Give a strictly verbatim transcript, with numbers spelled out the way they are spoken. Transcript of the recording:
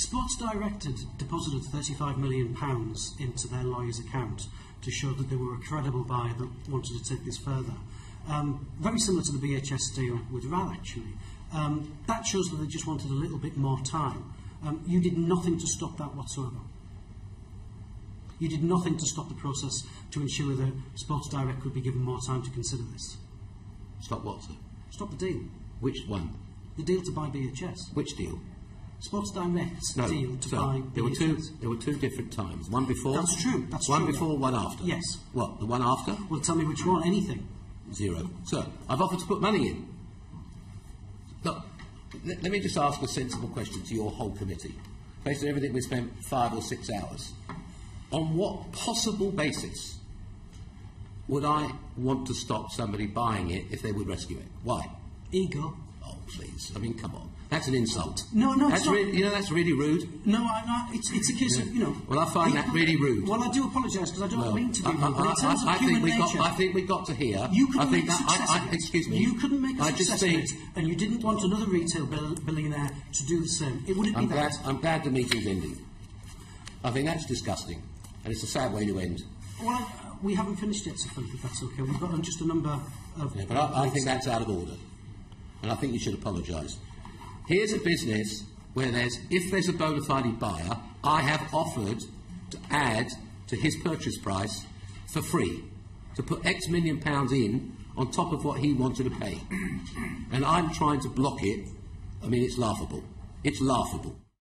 Sports Direct had deposited thirty-five million pounds into their lawyer's account to show that they were a credible buyer that wanted to take this further. Um, very similar to the B H S deal with R A L, actually. Um, that shows that they just wanted a little bit more time. Um, you did nothing to stop that whatsoever. You did nothing to stop the process to ensure that Sports Direct could be given more time to consider this. Stop what, sir? Stop the deal. Which one? The deal to buy B H S. Which deal? Sports Direct's no, deal to so buy there B H S. were two. There were two different times. One before. That's true. That's one true. before, one after. Yes. What? The one after? Well, tell me which one. Anything. Zero. So I've offered to put money in. Look, let, let me just ask a sensible question to your whole committee. Based on everything we spent five or six hours, on what possible basis would I want to stop somebody buying it if they would rescue it? Why? Ego. Oh, please. I mean, come on. That's an insult. No, no, that's it's not. Really, you know, that's really rude. No, I, I, it's, it's a case yeah. of, you know... Well, I find that really rude. Well, I do apologise, because I don't no. mean to be rude, I, but in terms I, I, of human think we nature... got, I think we got to hear... You couldn't I think make a that, success I, of I, it. Excuse me. You couldn't make a I success just of think, it, and you didn't want another retail bill, billionaire to do the same. It wouldn't I'm be glad, that. I'm glad the meeting's ending. I think that's disgusting, and it's a sad way to end. Well, uh, we haven't finished yet, Sir Philip, if that's OK. We've got just a number of... Yeah, but I, I think that's out of order, and I think you should apologise. Here's a business where there's, if there's a bona fide buyer, I have offered to add to his purchase price for free, to put X million pounds in on top of what he wanted to pay. And I'm trying to block it. I mean, it's laughable. It's laughable.